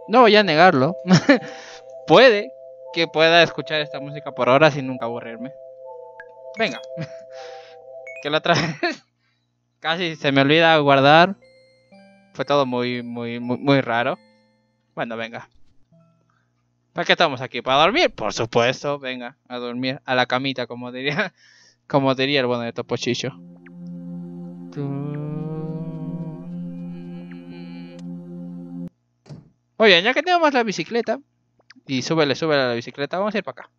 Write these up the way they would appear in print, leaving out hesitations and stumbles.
No voy a negarlo. Puede que pueda escuchar esta música por horas sin nunca aburrirme. Venga. Que la otra vez casi se me olvida guardar. Fue todo muy raro. Bueno, venga. ¿Para qué estamos aquí? ¿Para dormir? Por supuesto. Venga, a dormir. A la camita, como diría el bueno de Topo Chicho. Oye, ya que tenemos la bicicleta. Y súbele a la bicicleta. Vamos a ir para acá.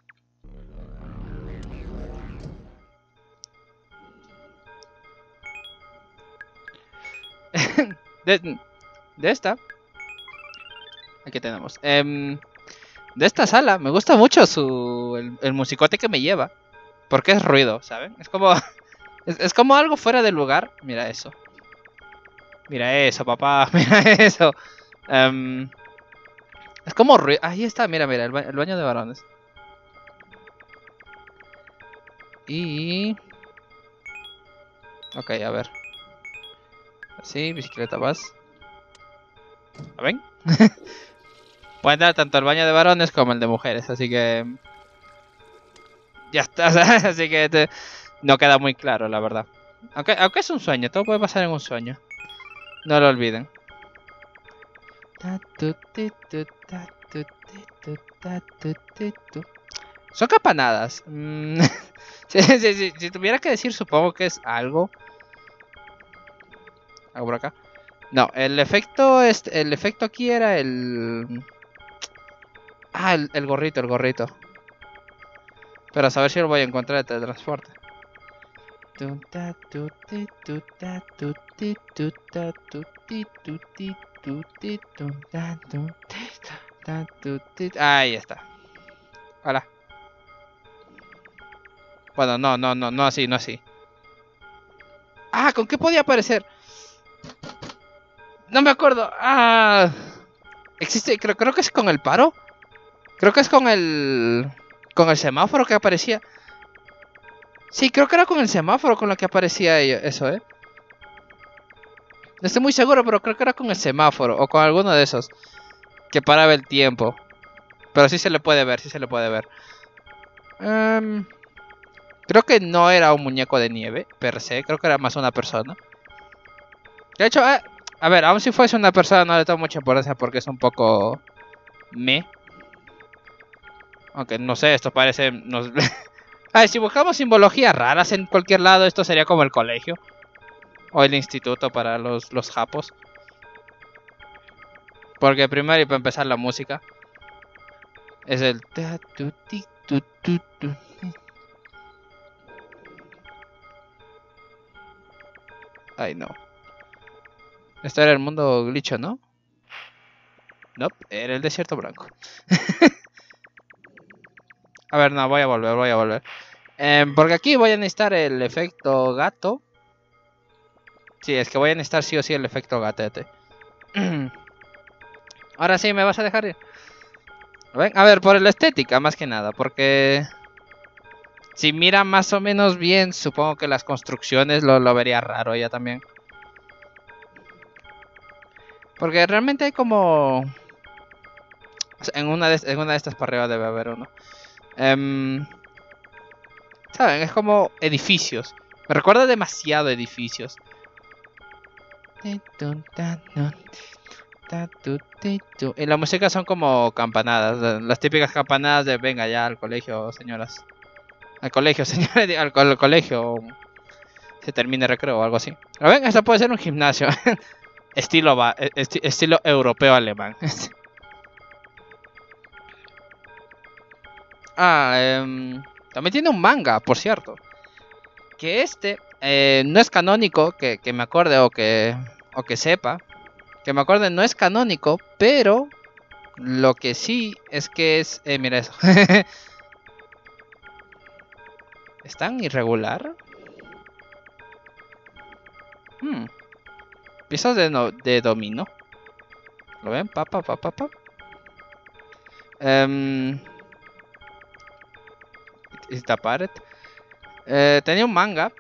de esta. Aquí tenemos. De esta sala me gusta mucho el musicote que me lleva. Porque es ruido, ¿saben? Es como es como algo fuera del lugar. Mira eso. Mira eso, papá. Mira eso. Es como ruido. Ahí está, mira, el baño de varones. Y... Ok, a ver. Así, bicicleta vas. ¿Ven? Puede entrar tanto el baño de varones como el de mujeres, así que... Ya está, así que no queda muy claro, la verdad. Aunque es un sueño, todo puede pasar en un sueño. No lo olviden. Son campanadas. Si tuviera que decir, supongo que es algo. Algo por acá. No, el efecto aquí era el... Ah, el gorrito. Pero a saber si lo voy a encontrar de teletransporte. Ahí está. Hola. Bueno, no así. Ah, ¿con qué podía aparecer? No me acuerdo. Ah, existe, creo que es con el paro. Creo que es con el semáforo que aparecía. Sí, creo que era con el semáforo con lo que aparecía eso, No estoy muy seguro, pero creo que era con el semáforo o con alguno de esos que paraba el tiempo. Pero sí se le puede ver, Creo que no era un muñeco de nieve, per se. Creo que era más una persona. De hecho, a ver, aun si fuese una persona no le tomo mucha importancia porque es un poco... Aunque no sé, esto parece... A ver, si buscamos simbologías raras en cualquier lado, esto sería como el colegio. O el instituto para los japos. Porque primero y para empezar la música es el... Ay, no. Esto era el mundo glitcho, ¿no? No, era el desierto blanco. A ver, no, voy a volver. Porque aquí voy a necesitar el efecto gato. Sí, es que voy a necesitar sí o sí el efecto gatete. Ahora sí, me vas a dejar ir. ¿Ven? A ver, por la estética, más que nada. Porque... si mira más o menos bien, supongo que las construcciones lo vería raro ya también. Porque realmente hay como... O sea, en una de estas para arriba debe haber uno. ¿Saben? Es como edificios. Me recuerda demasiado a edificios. Y la música son como campanadas. Las típicas campanadas de venga ya al colegio, señoras. Al colegio, señores. Al colegio. Se termine recreo o algo así. ¿Lo ven? Esto puede ser un gimnasio. Estilo europeo alemán. También tiene un manga, por cierto. Que no es canónico, que me acuerde o que sepa. Que me acuerde, no es canónico, pero lo que sí es que es... mira eso. ¿Es tan irregular? Piezas de dominó. ¿Lo ven? Esta pared. Tenía un manga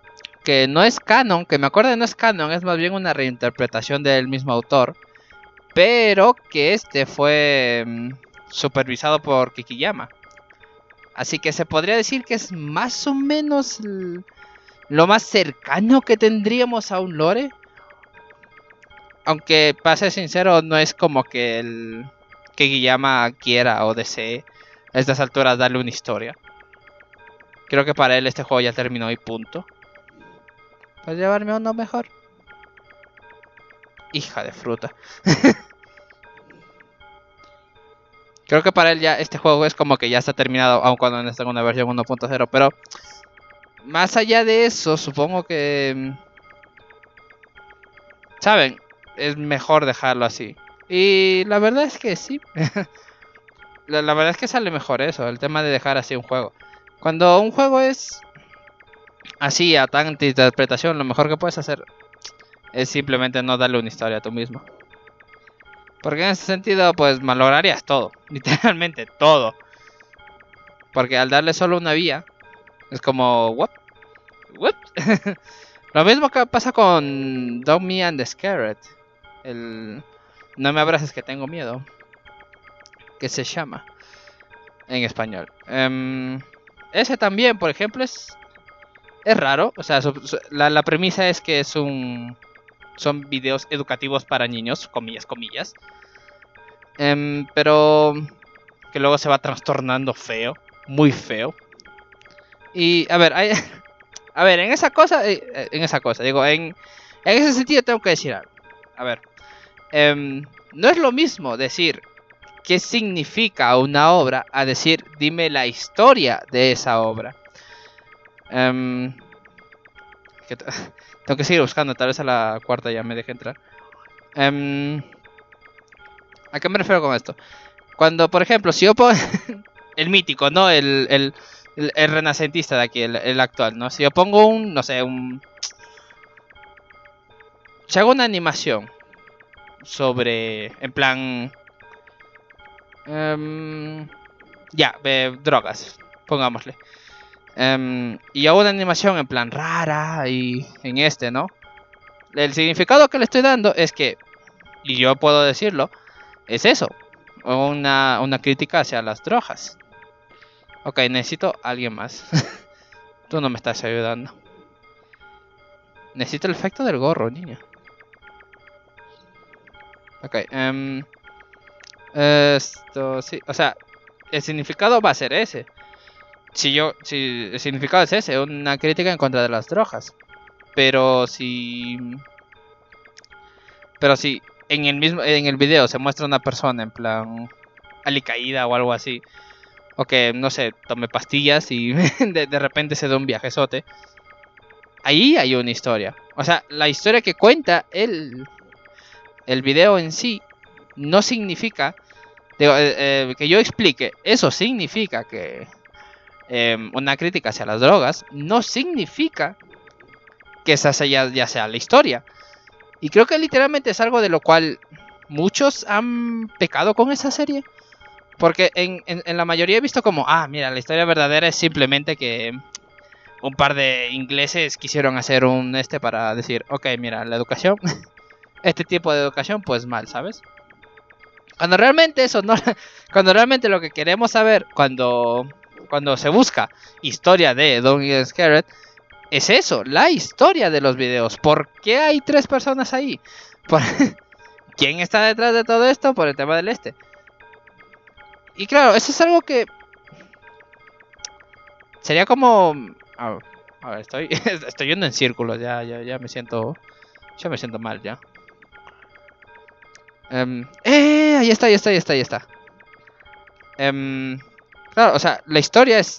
que no es canon, que me acuerdo no es canon, es más bien una reinterpretación del mismo autor. pero que este fue supervisado por Kikiyama. Así que se podría decir que es más o menos lo más cercano que tendríamos a un lore. Aunque, para ser sincero, no es como que el Kikiyama quiera o desee a estas alturas darle una historia. Creo que para él este juego ya terminó y punto. ¿Puedes llevarme uno mejor? Hija de fruta. Creo que para él ya este juego es como que ya está terminado, aun cuando no está en una versión 1.0. Pero más allá de eso, supongo que... ¿saben? Es mejor dejarlo así. Y la verdad es que sí. la verdad es que sale mejor eso, el tema de dejar así un juego. Cuando un juego es así, a tanta interpretación, lo mejor que puedes hacer es simplemente no darle una historia a tú mismo. Porque en ese sentido, pues malograrías todo. Literalmente todo. Porque al darle solo una vía, es como... ¿what? ¿What? Lo mismo que pasa con Don't Me and the Scared. El... No me abraces que tengo miedo. Que se llama en español. Ese también, por ejemplo, es raro. O sea, la premisa es que son videos educativos para niños, comillas, comillas. Pero que luego se va trastornando feo, muy feo. Y a ver, a ver, en esa cosa, digo, en ese sentido tengo que decir algo. A ver, no es lo mismo decir qué significa una obra a decir dime la historia de esa obra. Tengo que seguir buscando, tal vez a la cuarta ya me deje entrar. ¿A qué me refiero con esto? Cuando, por ejemplo, si yo pongo el mítico, ¿no? El renacentista de aquí, el actual, ¿no? Si yo pongo no sé, si hago una animación sobre, en plan... drogas, pongámosle. Y hago una animación en plan rara y en este, ¿no? El significado que le estoy dando es que, y yo puedo decirlo, es eso. Una crítica hacia las drogas. Ok, necesito a alguien más. Tú no me estás ayudando. Necesito el efecto del gorro, niña. Ok, esto sí, o sea, el significado va a ser ese. Si el significado es ese, una crítica en contra de las drogas. Pero si en el video se muestra una persona en plan alicaída o algo así, o que no sé, tome pastillas y de repente se da un viajezote, ahí hay una historia. O sea, la historia que cuenta el video en sí no significa que yo explique. Eso significa que una crítica hacia las drogas no significa que esa ya sea la historia. Y creo que literalmente es algo de lo cual muchos han pecado con esa serie. Porque en la mayoría he visto como, mira, la historia verdadera es simplemente que un par de ingleses quisieron hacer para decir, ok, mira, la educación, este tipo de educación, pues mal, ¿sabes? Cuando realmente eso no, cuando realmente lo que queremos saber cuando se busca historia de Don't Get Scared, es eso, la historia de los videos. ¿Por qué hay 3 personas ahí? ¿Quién está detrás de todo esto? Por el tema del este. Y claro, eso es algo que sería como... A ver, estoy yendo en círculos, ya me siento... Ya me siento mal, ya. Ahí está. Claro, o sea, la historia es...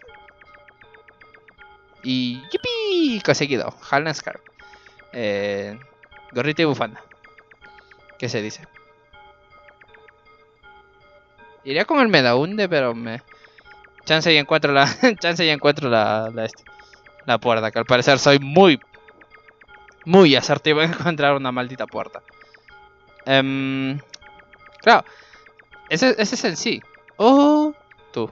Y... ¡Yipi! Conseguido. Halnan Scar. Gorrita y bufanda. ¿Qué se dice? Iría con el Medaunde, pero chance y encuentro la... chance y encuentro la puerta. Que al parecer soy muy asertivo en encontrar una maldita puerta. Claro. Ese es el sí. Oh, tú.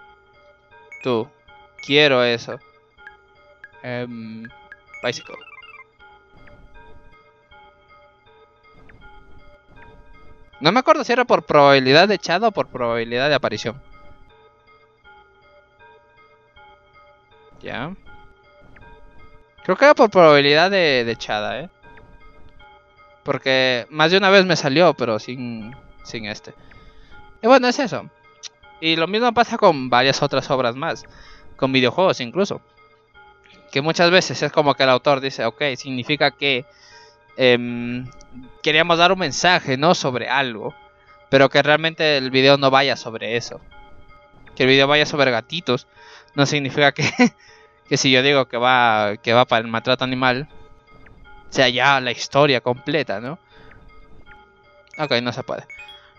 Quiero eso. Bicycle. No me acuerdo si era por probabilidad de echado o por probabilidad de aparición. Ya. Creo que era por probabilidad de echada, Porque más de una vez me salió, pero sin este. Y bueno, es eso. Y lo mismo pasa con varias otras obras más. Con videojuegos incluso. Que muchas veces es como que el autor dice, ok, significa que queríamos dar un mensaje, ¿no? Sobre algo. Pero que realmente el video no vaya sobre eso. Que el video vaya sobre gatitos. No significa que, que si yo digo que va para el maltrato animal, sea ya la historia completa, ¿no? Ok, no se puede.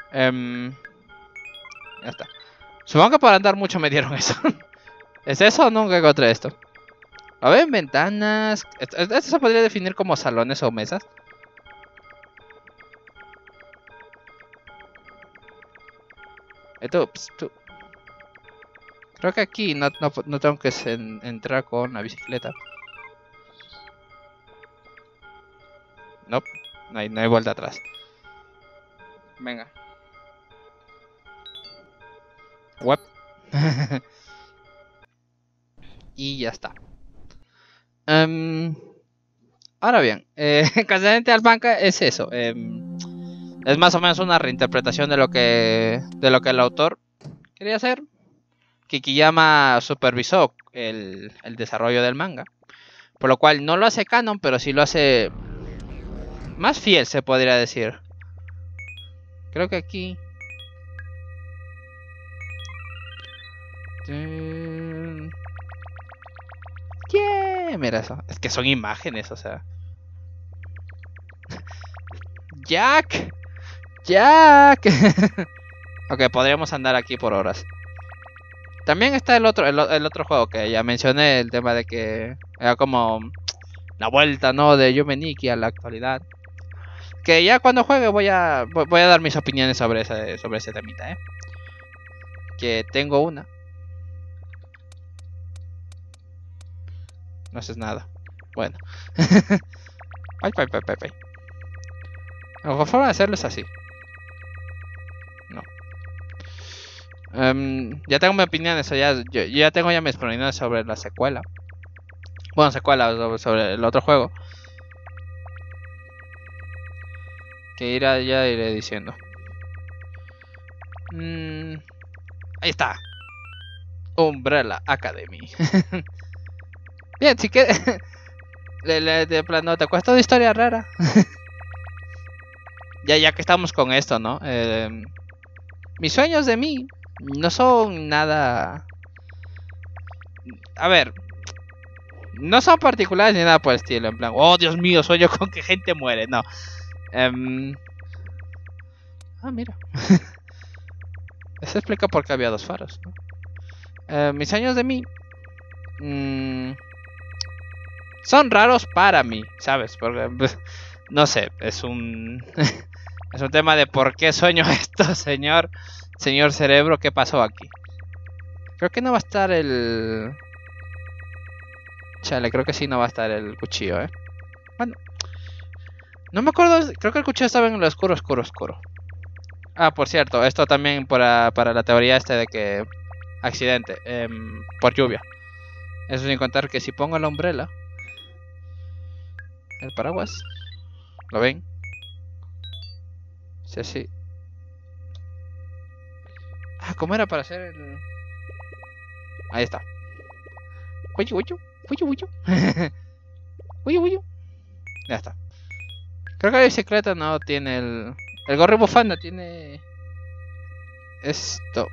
Ya está. Supongo que por andar mucho me dieron eso. ¿Es eso o nunca encontré esto? A ver, ventanas. ¿Esto se podría definir como salones o mesas? Tú. Creo que aquí no tengo que entrar con la bicicleta. No, no hay vuelta atrás. Venga. Web. Y ya está. Ahora bien, Casamente Albanca es eso. Es más o menos una reinterpretación de lo que el autor quería hacer. Kikiyama supervisó el desarrollo del manga. Por lo cual no lo hace canon, pero sí lo hace más fiel, se podría decir. Creo que aquí... Yeah, mira eso. Es que son imágenes, o sea. Jack. Ok, podríamos andar aquí por horas. También está el otro juego que ya mencioné, el tema de que era como la vuelta, ¿no? De Yume Nikki a la actualidad. Que ya cuando juegue voy a dar mis opiniones sobre ese temita, Que tengo una. No haces nada. Bueno. Ay. La mejor forma de hacerlo es así. No. Ya tengo mi opinión. Eso yo ya tengo mis opiniones sobre la secuela. Bueno, secuela sobre el otro juego. Que ya iré diciendo. Ahí está. Umbrella Academy. Bien, si que de plano te cuesta una historia rara. ya que estamos con esto, ¿no? Mis sueños de mí no son nada... A ver, no son particulares ni nada por el estilo. En plan, oh Dios mío, sueño con que gente muere. No. Mira. Eso explica por qué había dos faros, ¿no? Mis sueños de mí son raros para mí, ¿sabes? Porque, pues, no sé, es un es un tema de por qué sueño esto, señor cerebro, ¿qué pasó aquí? Creo que no va a estar el... Chale, creo que sí no va a estar el cuchillo, Bueno, no me acuerdo, creo que el cuchillo estaba en el oscuro. Ah, por cierto, esto también para la teoría de que... Accidente, por lluvia. Eso sin contar que si pongo la umbrella... El paraguas. ¿Lo ven? Sí, sí. ¿Cómo era para hacer el...? Ahí está. Huyo. Ya está. Creo que la bicicleta no tiene el... El gorro bufanda tiene... Esto.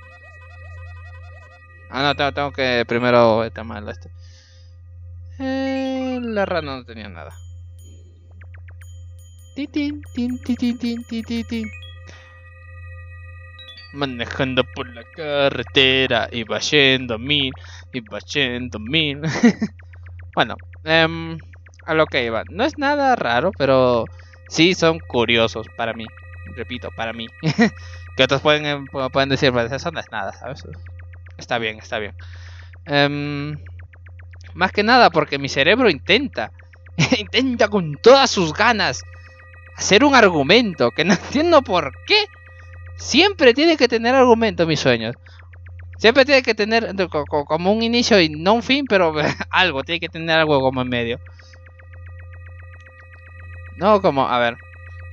No, tengo que primero tomarlo la rana no tenía nada. Tin. Manejando por la carretera y va yendo mil. Bueno, a lo que iba. No es nada raro, pero sí son curiosos para mí. Repito, para mí. Que otros pueden decir, pues eso no es nada, ¿sabes? Está bien. Más que nada porque mi cerebro intenta con todas sus ganas hacer un argumento, que no entiendo por qué. Siempre tiene que tener argumento mis sueños. Siempre tiene que tener como un inicio y no un fin, pero algo, tiene que tener algo como en medio. No, como, a ver.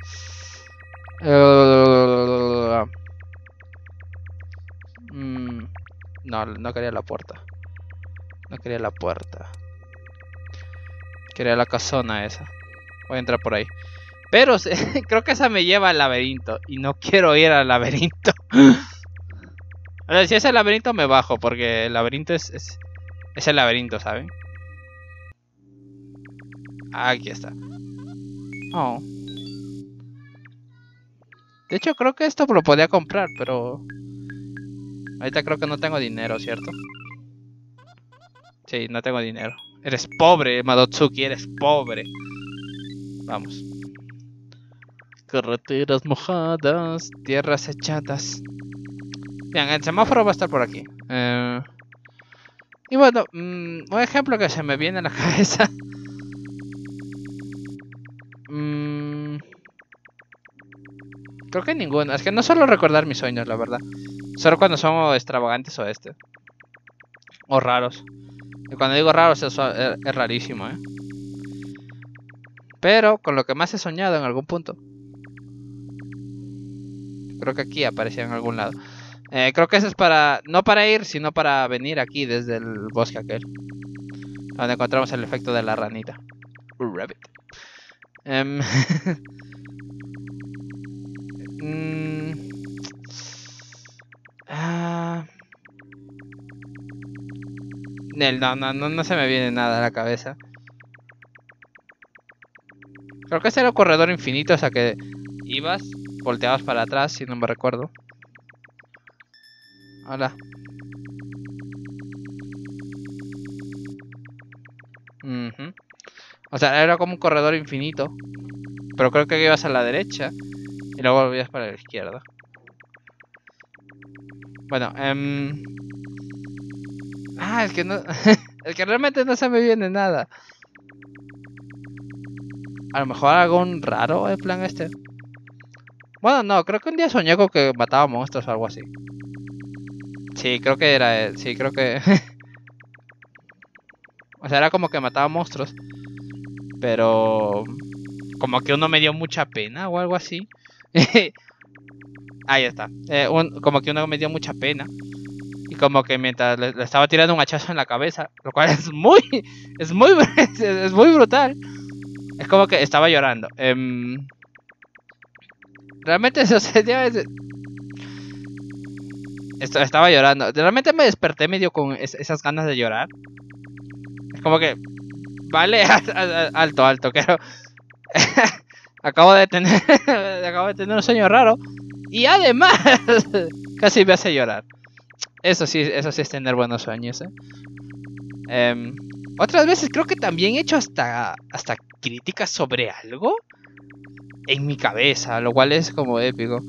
No, no quería la puerta. No quería la puerta. Quería la casona esa. Voy a entrar por ahí. Pero creo que esa me lleva al laberinto. Y no quiero ir al laberinto. A ver, si es el laberinto me bajo. Porque el laberinto es el laberinto, ¿saben? Aquí está. Oh. De hecho creo que esto lo podía comprar. Pero ahorita creo que no tengo dinero, ¿cierto? Sí, no tengo dinero. Eres pobre, Madotsuki, eres pobre. Vamos. Carreteras mojadas, tierras echadas. Bien, el semáforo va a estar por aquí. Y bueno, un ejemplo que se me viene a la cabeza. Creo que ninguno. Es que no suelo recordar mis sueños, la verdad. Solo cuando son extravagantes o raros. Y cuando digo raros es rarísimo, ¿eh? Pero con lo que más he soñado en algún punto. Creo que aquí aparecía en algún lado. Creo que eso es para... No para ir, sino para venir aquí desde el bosque aquel. Donde encontramos el efecto de la ranita. Rabbit. No se me viene nada a la cabeza. Creo que ese era el corredor infinito, o sea que ibas, volteabas para atrás, si no me recuerdo. Hola. O sea, era como un corredor infinito. Pero creo que ibas a la derecha y luego volvías para la izquierda. Bueno, es que no... es que realmente no se me viene nada. A lo mejor algún raro en plan este. Bueno, no, creo que un día soñé con que mataba monstruos o algo así. Sí, creo que era él. Sí, creo que... o sea, era como que mataba monstruos. Pero... como que uno me dio mucha pena o algo así. Ahí está. Como que uno me dio mucha pena. Y como que mientras le estaba tirando un hachazo en la cabeza. Lo cual es muy... es muy brutal. Es como que estaba llorando. Realmente eso estaba llorando. Realmente me desperté medio con esas ganas de llorar. Es como que... vale, alto, quiero... acabo de tener un sueño raro. Y además... casi me hace llorar. Eso sí es tener buenos sueños, otras veces creo que también he hecho hasta críticas sobre algo en mi cabeza, lo cual es como épico.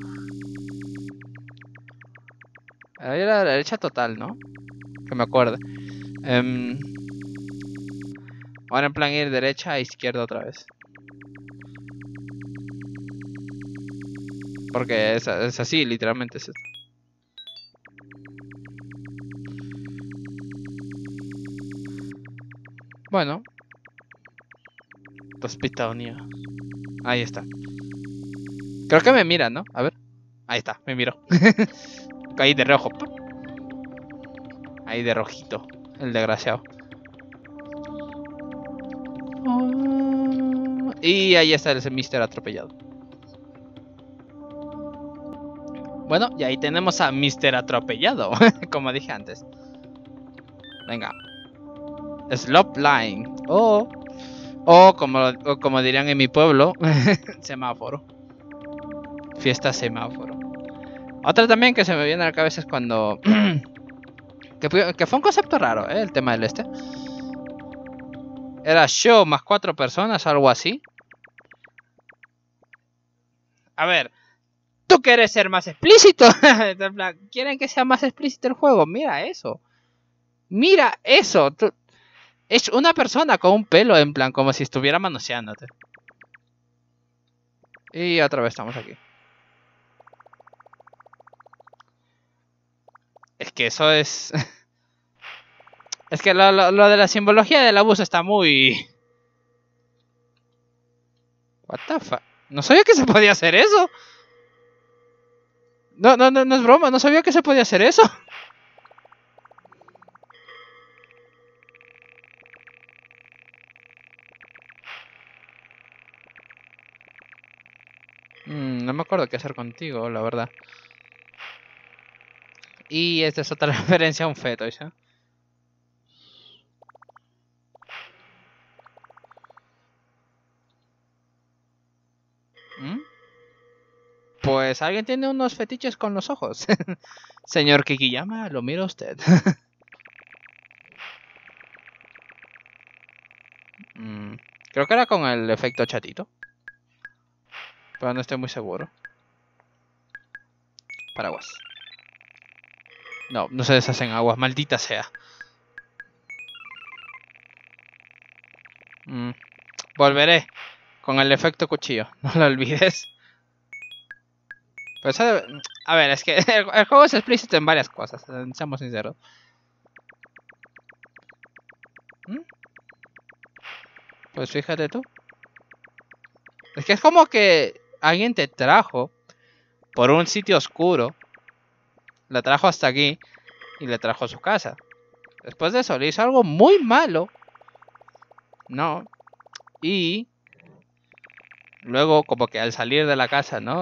A la derecha total, ¿no? Que me acuerdo. Ahora en plan ir derecha a izquierda otra vez. Porque es así, literalmente es esto. Bueno. Hospitalía. Ahí está. Creo que me mira, ¿no? A ver. Ahí está, me miró. Ahí de rojo. Ahí de rojito. El desgraciado. Y ahí está ese Mr. atropellado. Bueno, y ahí tenemos a Mr. atropellado. Como dije antes. Venga. Slopline. O como dirían en mi pueblo. Semáforo. Fiesta semáforo. Otra también que se me viene a la cabeza es cuando... que fue un concepto raro, el tema del este. Era show más 4 personas, algo así. A ver, tú quieres ser más explícito. ¿Quieren que sea más explícito el juego? Mira eso. Mira eso. Es una persona con un pelo en plan como si estuviera manoseándote. Y otra vez estamos aquí. Es que eso es... Es que lo de la simbología del abuso está muy... What the fuck? No sabía que se podía hacer eso. No es broma, no sabía que se podía hacer eso. No me acuerdo qué hacer contigo, la verdad. Y esta es otra referencia a un feto, ¿sí? Pues alguien tiene unos fetiches con los ojos. Señor Kikiyama, lo mira usted. Creo que era con el efecto chatito. Pero no estoy muy seguro. Paraguas. No se deshacen aguas, maldita sea. Volveré con el efecto cuchillo, no lo olvides. Pues, a ver, es que el juego es explícito en varias cosas, seamos sinceros. Pues fíjate tú. Es que es como que alguien te trajo por un sitio oscuro, la trajo hasta aquí y le trajo a su casa. Después de eso le hizo algo muy malo. No. Y luego como que al salir de la casa, ¿no?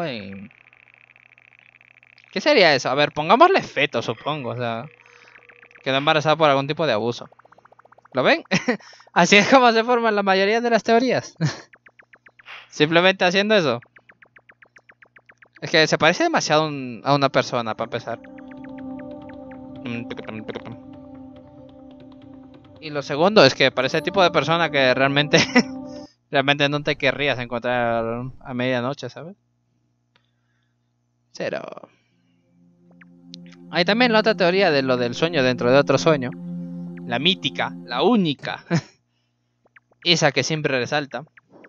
¿Qué sería eso? A ver, pongámosle feto, supongo. O sea, quedó embarazada por algún tipo de abuso. ¿Lo ven? Así es como se forman la mayoría de las teorías. Simplemente haciendo eso. Es que se parece demasiado a una persona, para empezar. Y lo segundo es que parece el tipo de persona que realmente realmente no te querrías encontrar a medianoche, ¿sabes? Pero hay también la otra teoría de lo del sueño dentro de otro sueño. La mítica, la única. Esa que siempre resalta.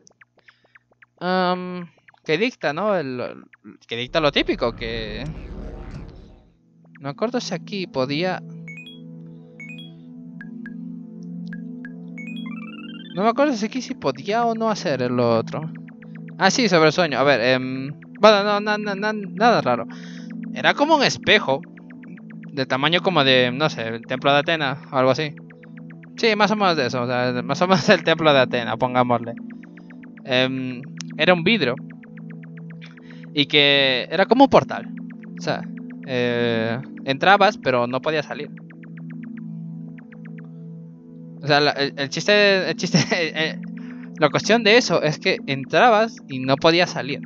Que dicta, ¿no? Que dicta lo típico, que... No me acuerdo si aquí podía... No me acuerdo si aquí sí podía o no hacer lo otro. Ah, sí, sobre el sueño. A ver, bueno, nada raro. Era como un espejo. De tamaño como de, no sé, el templo de Atenas o algo así. Sí, más o menos de eso. O sea, más o menos el templo de Atenas, pongámosle. Era un vidrio. Y que era como un portal. O sea, entrabas, pero no podías salir. O sea, el chiste, la cuestión de eso es que entrabas y no podías salir.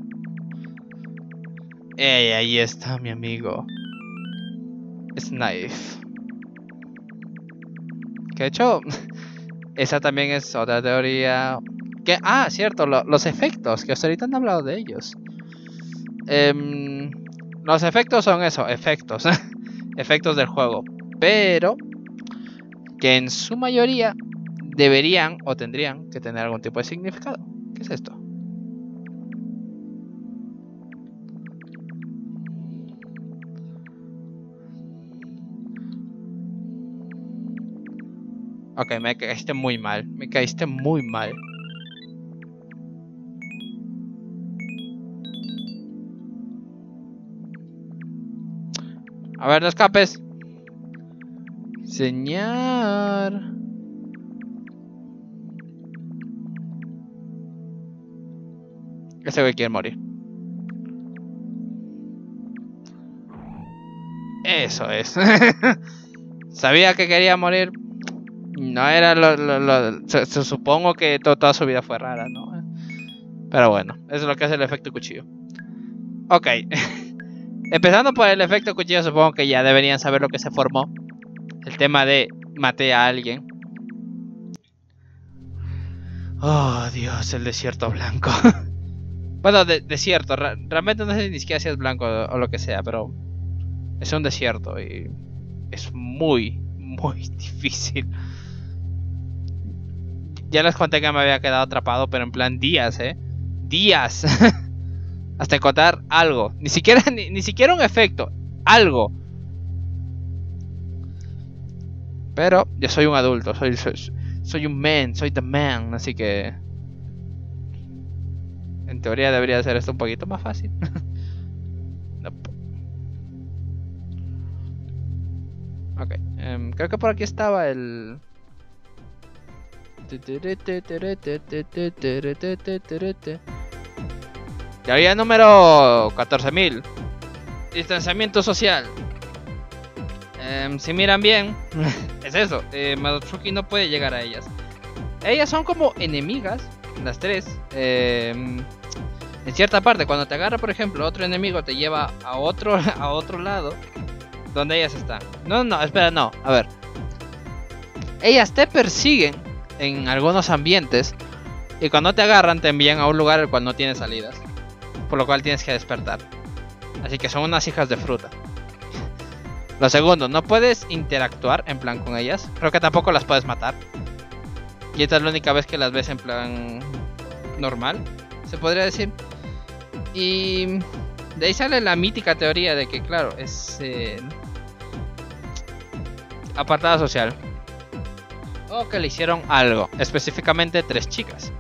Ey, ahí está mi amigo Snife. Que de hecho, esa también es otra teoría. Que, cierto, los efectos, que hasta ahorita han hablado de ellos. Los efectos son eso, efectos. Efectos del juego. Pero que en su mayoría deberían o tendrían que tener algún tipo de significado. ¿Qué es esto? Ok, me caíste muy mal. Me caíste muy mal. A ver, no escapes. Señor. Ese güey quiere morir. Eso es. Sabía que quería morir. No era se supongo que toda su vida fue rara, ¿no? Pero bueno, eso es lo que hace el efecto cuchillo. Ok. Empezando por el efecto cuchillo, supongo que ya deberían saber lo que se formó. El tema de maté a alguien. Oh, Dios, el desierto blanco. Bueno, desierto. Realmente no sé ni siquiera si es blanco o lo que sea, pero es un desierto y es muy difícil. Ya les conté que me había quedado atrapado, pero en plan días, días. hasta encontrar algo. Ni siquiera, ni siquiera un efecto. Algo. Pero yo soy un adulto. Soy un man. Soy the man. Así que... en teoría debería ser esto un poquito más fácil. Nope. Ok. Creo que por aquí estaba el... Teoría número 14.000. Distanciamiento social. Si miran bien, es eso. Madotsuki no puede llegar a ellas. Ellas son como enemigas, las tres. En cierta parte, cuando te agarra, por ejemplo, otro enemigo te lleva a otro lado donde ellas están. No, espera, no. A ver. Ellas te persiguen en algunos ambientes y cuando te agarran te envían a un lugar el cual no tiene salidas, por lo cual tienes que despertar. Así que son unas hijas de fruta. Lo segundo, no puedes interactuar en plan con ellas. Creo que tampoco las puedes matar. Y esta es la única vez que las ves en plan normal, se podría decir. Y de ahí sale la mítica teoría de que, claro, es apartada social. O que le hicieron algo, específicamente 3 chicas.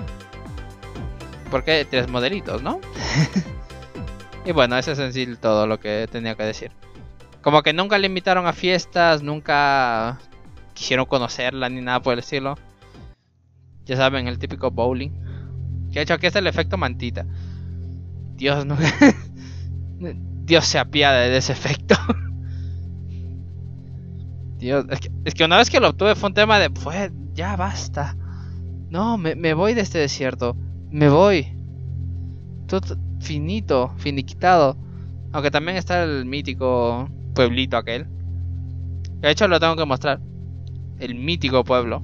Porque 3 modelitos, ¿no? Y bueno, ese es en sí todo lo que tenía que decir. Como que nunca le invitaron a fiestas, nunca quisieron conocerla ni nada por el estilo. Ya saben, el típico bowling. Que de hecho aquí está el efecto mantita. Dios, no. Dios se apiade de ese efecto. Dios, es que una vez que lo obtuve fue un tema de... Pues ya basta. No, me voy de este desierto. Me voy. Todo finito, finiquitado. Aunque también está el mítico pueblito aquel. De hecho lo tengo que mostrar. El mítico pueblo.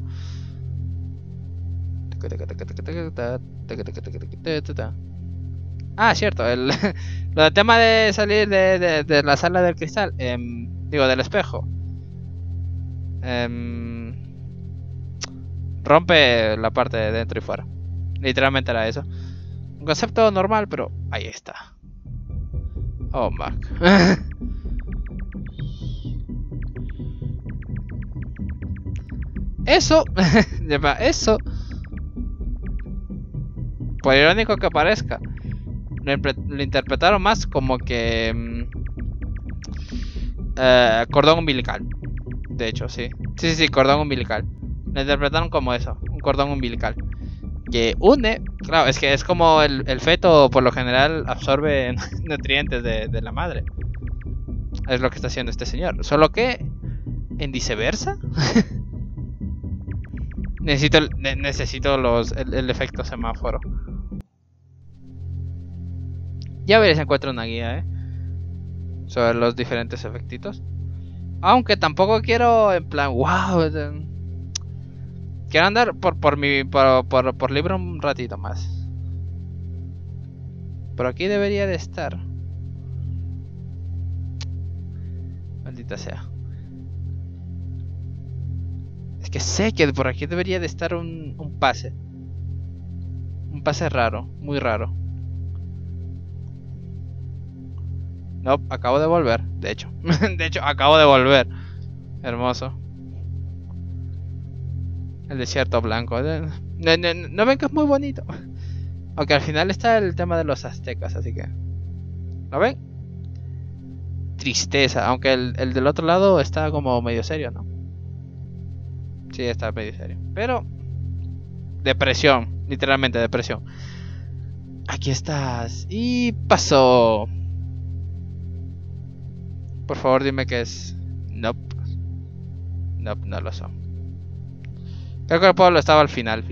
Ah, cierto. Lo del tema de salir de la sala del cristal. Digo, del espejo. Rompe la parte de dentro y fuera. Literalmente era eso. Un concepto normal, pero ahí está. Oh, Mac. Eso. Eso. Por irónico que parezca, lo interpretaron más como que... cordón umbilical. De hecho, sí. Sí, cordón umbilical. Lo interpretaron como eso, un cordón umbilical. Que une, claro, es que es como el feto por lo general absorbe nutrientes de la madre. Es lo que está haciendo este señor. Solo que, en viceversa. necesito el efecto semáforo. Ya veré si encuentro una guía, sobre los diferentes efectitos. Aunque tampoco quiero en plan, wow. Quiero andar por libre un ratito más. Por aquí debería de estar. Maldita sea. Es que sé que por aquí debería de estar un pase. Un pase raro, muy raro. No, acabo de volver, de hecho. De hecho, acabo de volver. Hermoso. El desierto blanco. No ven que es muy bonito. Aunque al final está el tema de los aztecas, así que... ¿Lo ven? Tristeza. Aunque el del otro lado está como medio serio, ¿no? Sí, está medio serio. Pero... depresión. Literalmente depresión. Aquí estás. Y pasó. Por favor, dime que es... Nope. Nope, no lo son. Creo que el pueblo estaba al final,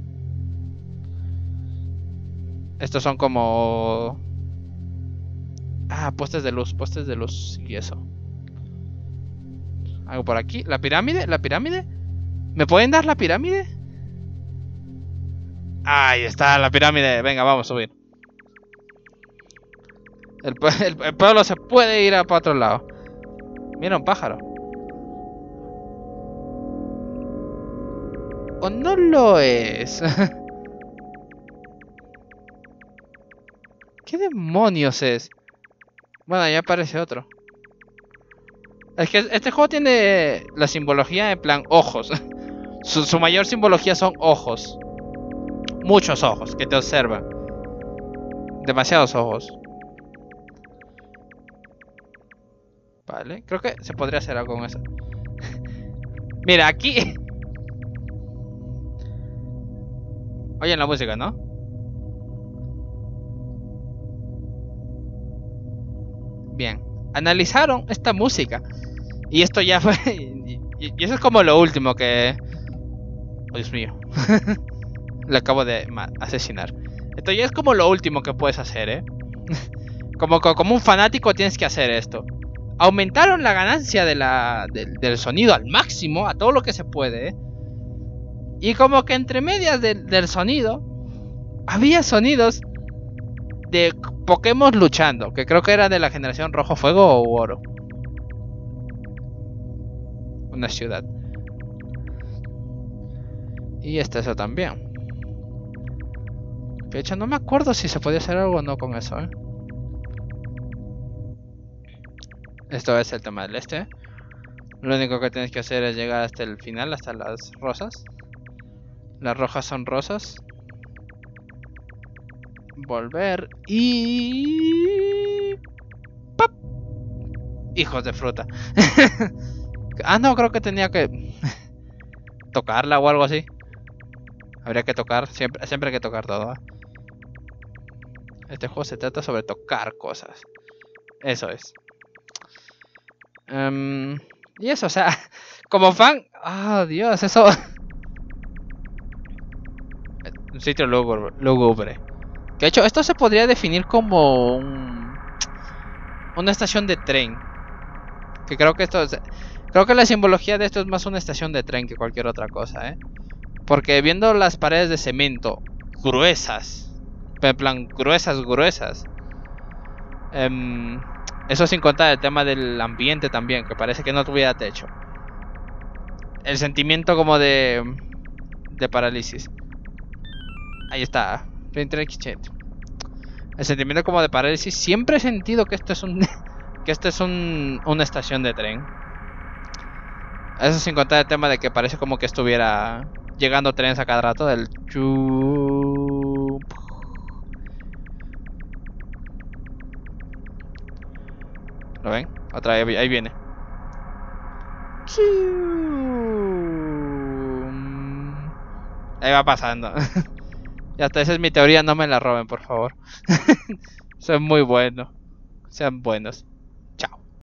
Estos son como... Ah, postes de luz y eso. Algo por aquí. ¿La pirámide? ¿Me pueden dar la pirámide? Ahí está la pirámide. Venga, vamos a subir. El pueblo se puede ir para otro lado. Mira, un pájaro. ¿O no lo es? ¿Qué demonios es? Bueno, ya aparece otro. Es que este juego tiene la simbología en plan ojos. Su mayor simbología son ojos. Muchos ojos que te observan. Demasiados ojos. Vale, creo que se podría hacer algo con eso. Mira, aquí... Oyen la música, ¿no? Bien. Analizaron esta música. Y esto ya fue... Y eso es como lo último que... Oh, Dios mío. Le acabo de asesinar. Esto ya es como lo último que puedes hacer, ¿eh? Como un fanático tienes que hacer esto. Aumentaron la ganancia del sonido al máximo, a todo lo que se puede, ¿eh? Y como que entre medias del sonido, había sonidos de Pokémon luchando, que creo que era de la generación Rojo Fuego o Oro. Una ciudad. Y eso también. De hecho, no me acuerdo si se podía hacer algo o no con eso, ¿eh? Esto es el tema del este. Lo único que tienes que hacer es llegar hasta el final, hasta las rosas. Las rojas son rosas. Volver y... ¡Pap! Hijos de fruta. Ah, no, creo que tenía que... tocarla o algo así. Habría que tocar, siempre hay que tocar todo, ¿eh? Este juego se trata sobre tocar cosas. Eso es. Y eso, o sea, como fan... ¡Oh, Dios! Eso... Un sitio lúgubre. De hecho, esto se podría definir como una estación de tren. Que creo que esto es... Creo que la simbología de esto es más una estación de tren que cualquier otra cosa, ¿eh? Porque viendo las paredes de cemento gruesas, en plan gruesas, eso sin contar el tema del ambiente también, que parece que no tuviera techo. El sentimiento como de parálisis. Ahí está. El sentimiento como de parálisis. Siempre he sentido que esto es una estación de tren. Eso sin contar el tema de que parece como que estuviera llegando trenes a cada rato. Del chup. ¿Lo ven? Otra vez, ahí viene. Ahí va pasando. Y hasta esa es mi teoría, no me la roben, por favor. Son muy buenos. Sean buenos.